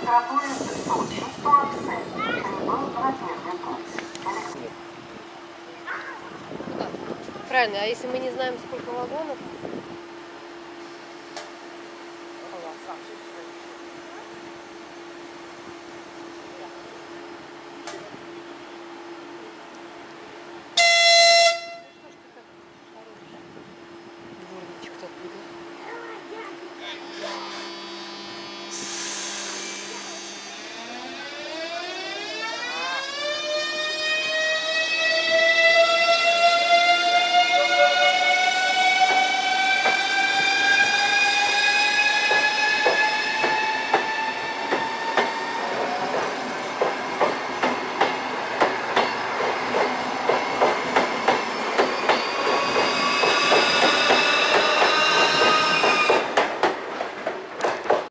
Литературе Сочи, Туапсе, прибыл на первый путь. Правильно, а если мы не знаем, сколько вагонов?